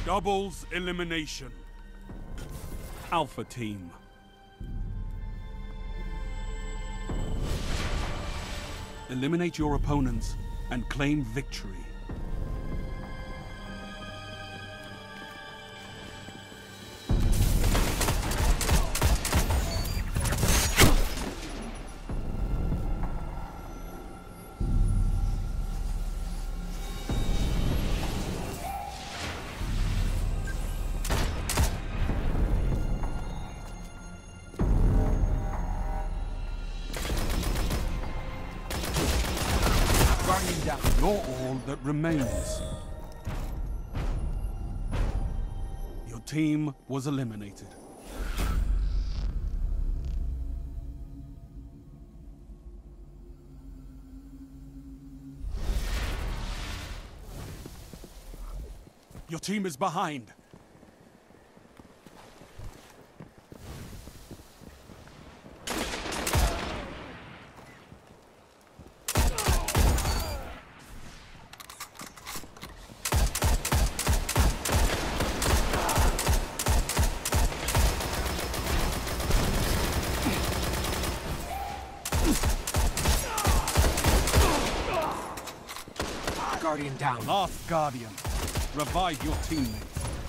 Doubles elimination. Alpha Team. Eliminate your opponents and claim victory. You're all that remains. Your team was eliminated. Your team is behind. Guardian down. Last Guardian. Revive your teammates.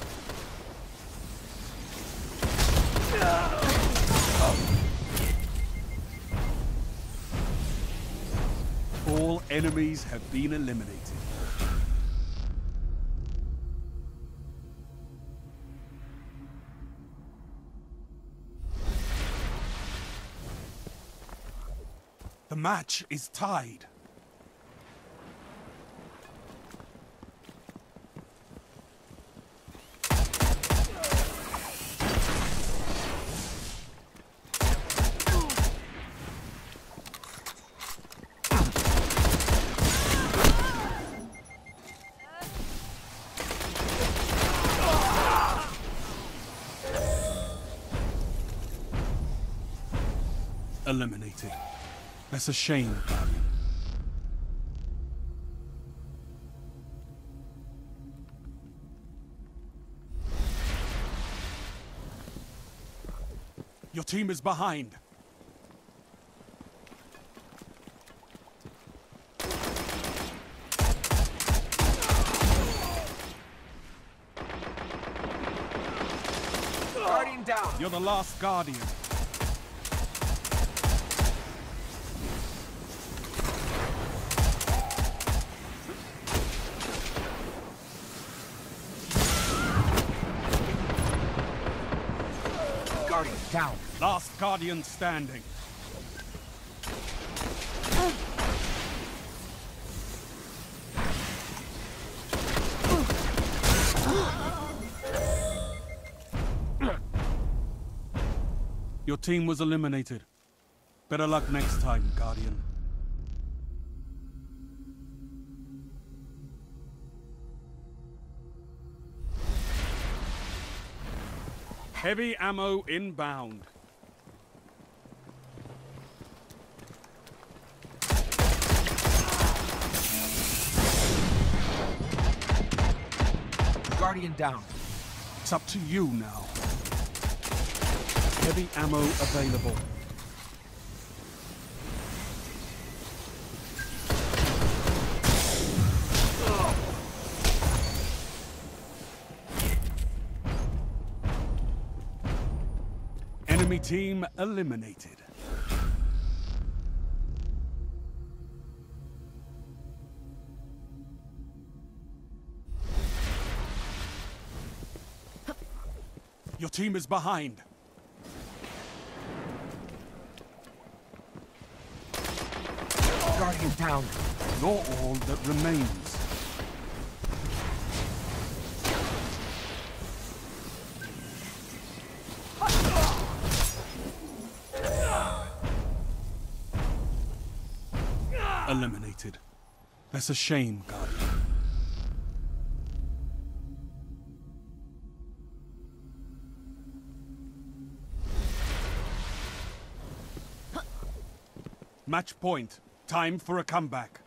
All enemies have been eliminated. The match is tied. Eliminated. That's a shame, Guardian. Your team is behind. Guardian down. You're the last Guardian. Guardian down. Last Guardian standing. Your team was eliminated. Better luck next time, Guardian. Heavy ammo inbound. Guardian down. It's up to you now. Heavy ammo available. Enemy team eliminated. Your team is behind. Guardian down. You're all that remains. Eliminated. That's a shame, Guardian. Match point. Time for a comeback.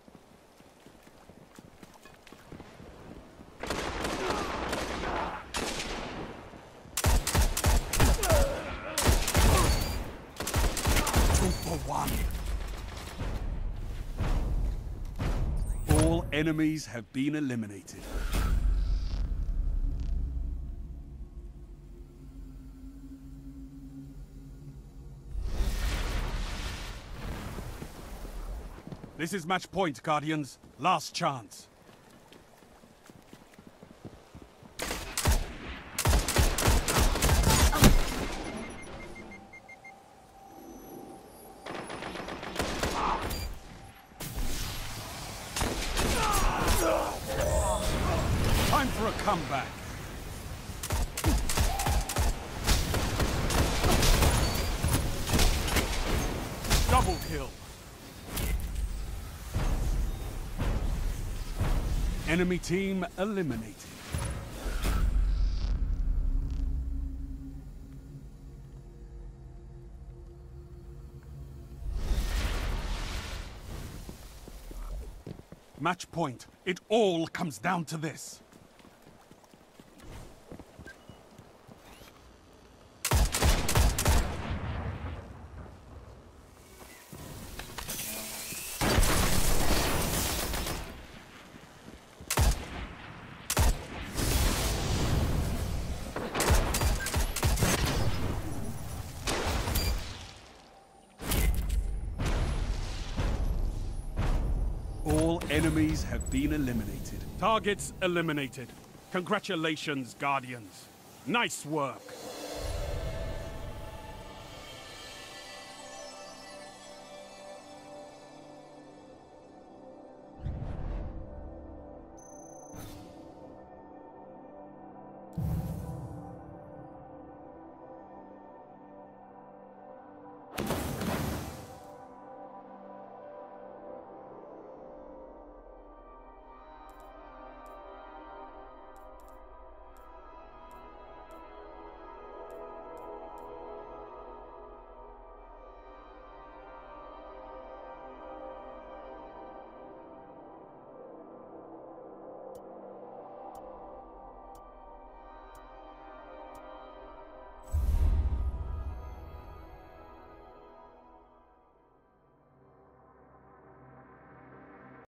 enemies have been eliminated. This is match point, Guardians. Last chance. Time for a comeback. Double kill. Enemy team eliminated. Match point. It all comes down to this. All enemies have been eliminated. Targets eliminated. Congratulations, Guardians. Nice work.